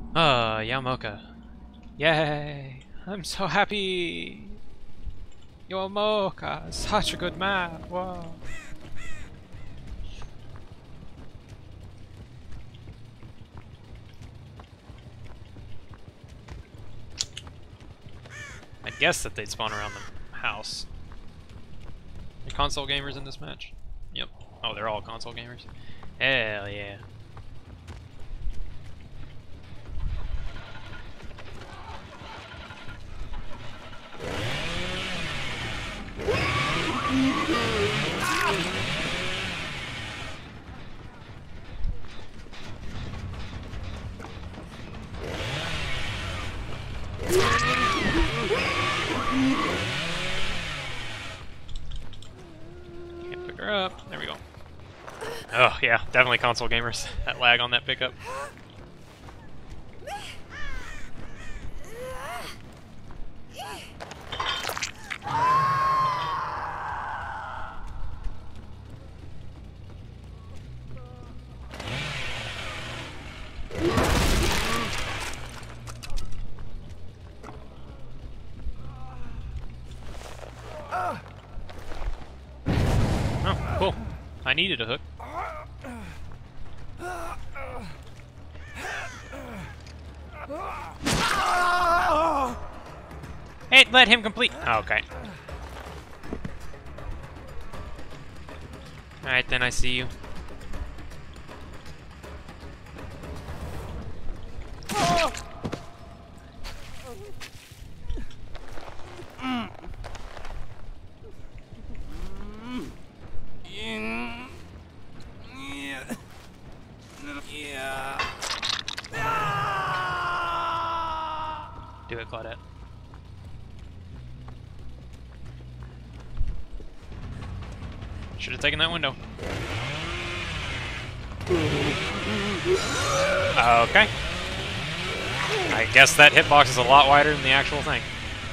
Yamoka. Yay! I'm so happy! Yamoka, such a good man! Whoa! I guess that they'd spawn around the house. Are console gamers in this match? Yep. Oh, they're all console gamers? Hell yeah. Can't pick her up. There we go. Oh, yeah, definitely console gamers. That lag on that pickup. Oh, cool. I needed a hook. Hey, let him complete. Oh, okay. Alright, then I see you. Do it, Claudette. Should have taken that window. Okay. I guess that hitbox is a lot wider than the actual thing.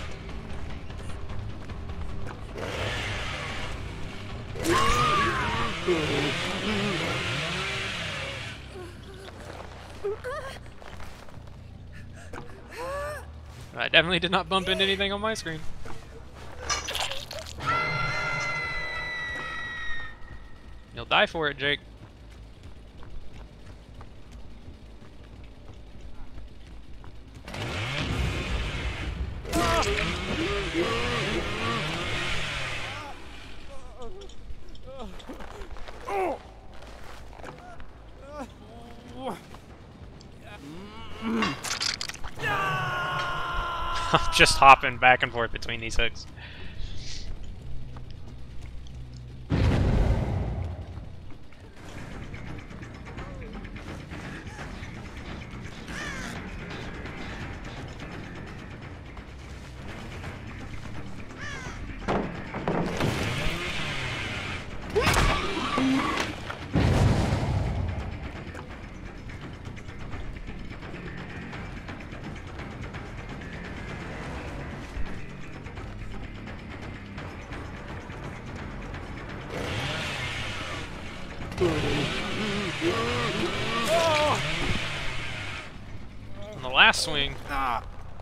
I definitely did not bump into anything on my screen. You'll die for it, Jake. I'm just hopping back and forth between these hooks. On the last swing. I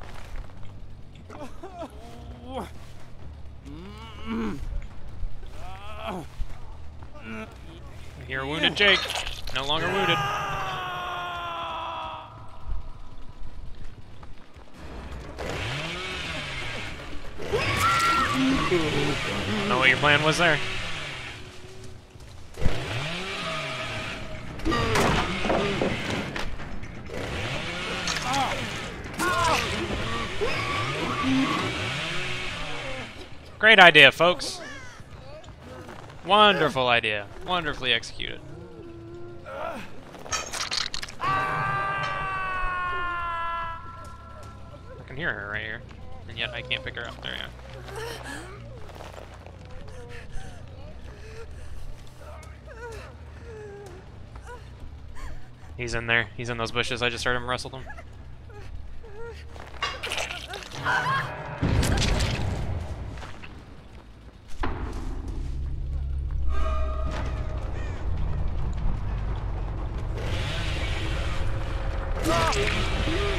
hear a wounded Jake. No longer wounded. I don't know what your plan was there. Great idea, folks. Wonderful idea. Wonderfully executed. I can hear her right here, and yet I can't pick her up. There you go. He's in there. He's in those bushes. I just heard him wrestle them.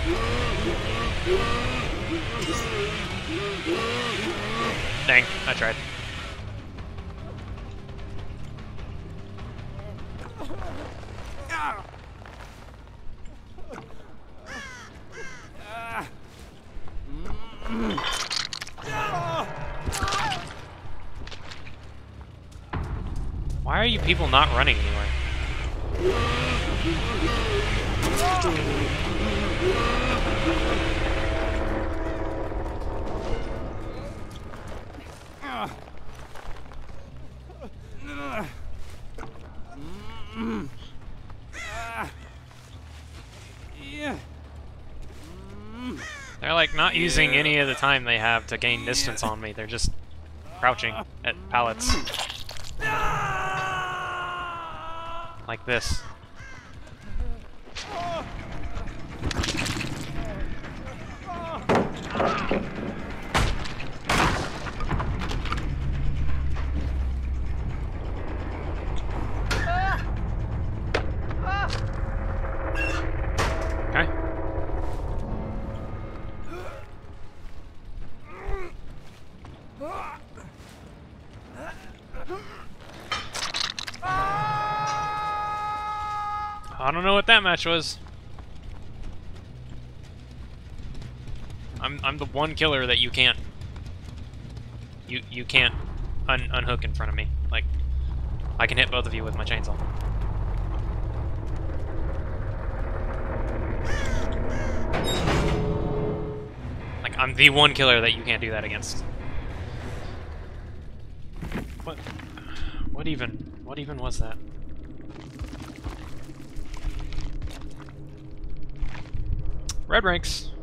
Dang, I tried. Why are you people not running anywhere? They're like not using any of the time they have to gain distance on me. They're just crouching at pallets. Like this. Okay. I don't know what that match was. I'm the one killer that you can't unhook in front of me. Like, I can hit both of you with my chainsaw. Like, I'm the one killer that you can't do that against. What even was that? Red ranks.